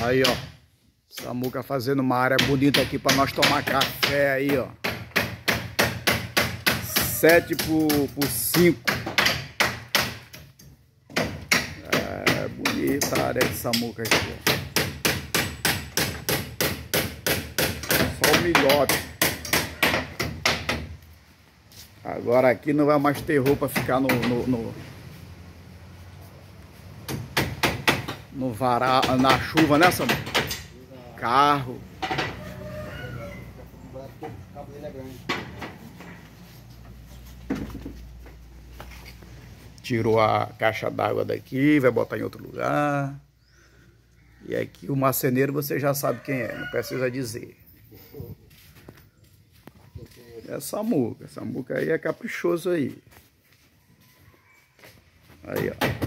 Aí, ó. Samuca fazendo uma área bonita aqui para nós tomar café aí, ó. 7 por 5. É bonita a área de Samuca aqui, ó. Só o milhote. Agora aqui não vai mais ter roupa ficar no varal, na chuva, né, Samuca? Carro. Tirou a caixa d'água daqui, vai botar em outro lugar. E aqui o marceneiro você já sabe quem é, não precisa dizer. É Samuca. Samuca aí é caprichoso aí. Aí, ó.